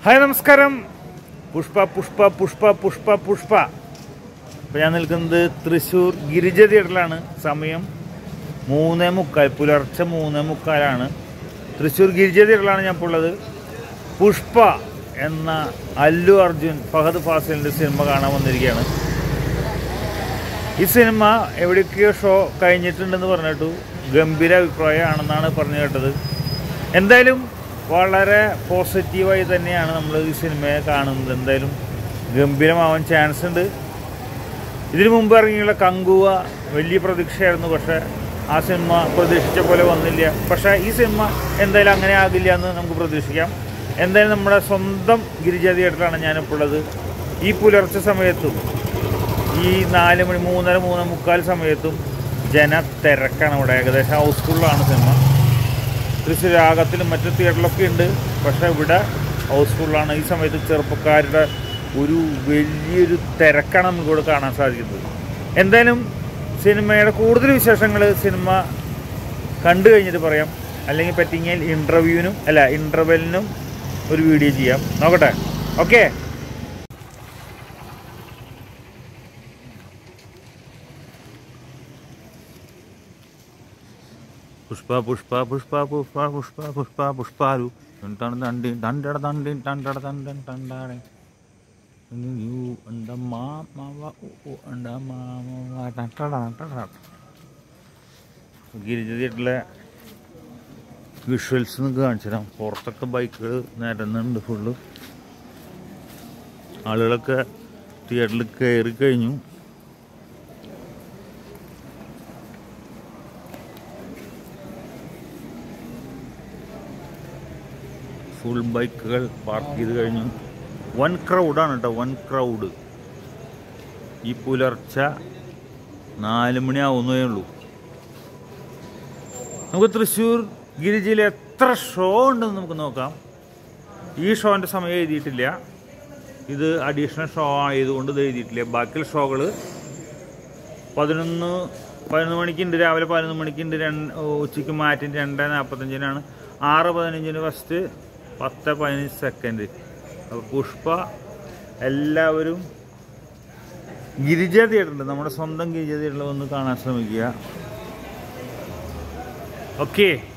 Hi നമസ്കാരം. പുഷ്പ പുഷ്പ പുഷ്പ പുഷ്പ പുഷ്പ അപ്പോൾ ഞാൻ നിൽക്കുന്നത് തൃശ്ശൂർ ഗിരിജ തിയേറ്ററിലാണ്. സമയം 3:45, പുലർച്ചെ 3:45. തൃശ്ശൂർ ഗിരിജ തിയേറ്ററിലാണ് ഞാൻ ഇപ്പോൾ ഉള്ളത്. പുഷ്പ എന്ന അല്ലു അർജുൻ ഫഹദ് ഫാസിലിൻ്റെ സിനിമ കാണാൻ വന്നിരിക്കുകയാണ്. ഈ സിനിമ എവിടെയൊക്കെയോ ഷോ കഴിഞ്ഞിട്ടുണ്ടെന്ന് പറഞ്ഞിട്ടു. ഗംഭീര അഭിപ്രായമാണെന്നാണ് പറഞ്ഞു കേട്ടത്. എന്തായാലും വളരെ പോസിറ്റീവായി തന്നെയാണ് നമ്മൾ ഈ സിനിമയെ കാണുന്നത്. എന്തായാലും ഗംഭീരമാവാൻ ചാൻസ് ഉണ്ട്. ഇതിനു മുമ്പ് ഇറങ്ങിയുള്ള കങ്കുവ വലിയ പ്രതീക്ഷയായിരുന്നു, പക്ഷേ ആ സിനിമ പ്രതീക്ഷിച്ച പോലെ വന്നില്ല. പക്ഷേ ഈ സിനിമ എന്തായാലും അങ്ങനെ ആകില്ല എന്ന് നമുക്ക് പ്രതീക്ഷിക്കാം. എന്തായാലും നമ്മുടെ സ്വന്തം ഗിരിജ തിയേറ്ററിലാണ് ഞാനിപ്പോൾ ഉള്ളത്. ഈ പുലർച്ചെ സമയത്തും ഈ 4 മണി 3:30 3:45 സമയത്തും ജനത്തിരക്കാണ് ഇവിടെ. ഏകദേശം ഹൗസ്ഫുള്ളാണ് സിനിമ. തൃശ്ശൂർ രാഗത്തിലും മറ്റു തിയേറ്ററിലൊക്കെ ഉണ്ട്, പക്ഷേ ഇവിടെ ഹൗസ്ഫുള്ളാണ്. ഈ സമയത്ത് ചെറുപ്പക്കാരുടെ ഒരു വലിയൊരു തിരക്കാണ് നമുക്കിവിടെ കാണാൻ സാധിക്കുന്നത്. എന്തായാലും സിനിമയുടെ കൂടുതൽ വിശേഷങ്ങൾ സിനിമ കണ്ടു കഴിഞ്ഞിട്ട് പറയാം. അല്ലെങ്കിൽ പറ്റിയെങ്കിൽ ഇൻ്റർവെല്ലിനും ഒരു വീഡിയോ ചെയ്യാം. നോക്കട്ടെ. ഓക്കെ. പുഷ്പ പുഷ്പ പുഷ്പ പുഷ്പ പുഷ്പ പുഷ്പ പുഷ്പാലു ഗിരിജ തിയേറ്ററിലെ വിഷ്വൽസ് നിങ്ങൾക്ക് കാണിച്ചു തരാം. പുറത്തൊക്കെ ബൈക്കുകൾ നിരന്നുണ്ട് ഫുള്ള്. ആളുകളൊക്കെ തിയേറ്ററിൽ കയറി കഴിഞ്ഞു. ഫുൾ ബൈക്കുകൾ പാർക്ക് ചെയ്ത് കഴിഞ്ഞു. വൻ ക്രൗഡാണ് കേട്ടോ, വൻ ക്രൗഡ്. ഈ പുലർച്ചെ 4 മണി ആവുന്നതേ ഉള്ളൂ. നമുക്ക് തൃശ്ശൂർ ഗിരിജയിൽ എത്ര ഷോ ഉണ്ടെന്ന് നമുക്ക് നോക്കാം. ഈ ഷോൻ്റെ സമയം എഴുതിയിട്ടില്ല. ഇത് അഡീഷണൽ ഷോ ആയതുകൊണ്ട് ഇത് എഴുതിയിട്ടില്ല. ബാക്കിയുള്ള ഷോകൾ 11 മണിക്കുണ്ട്, രാവിലെ 11 മണിക്കുണ്ട്, ഉച്ചയ്ക്ക് മാറ്റിൻ്റെ 2:45 6:15 ഫസ്റ്റ്, 10:15 സെക്കൻഡ്. അപ്പോൾ പുഷ്പ എല്ലാവരും ഗിരിജ തിയേറ്ററിൽ, നമ്മുടെ സ്വന്തം ഗിരിജ തിയേറ്ററിൽ വന്ന് കാണാൻ ശ്രമിക്കുക. ഓക്കെ.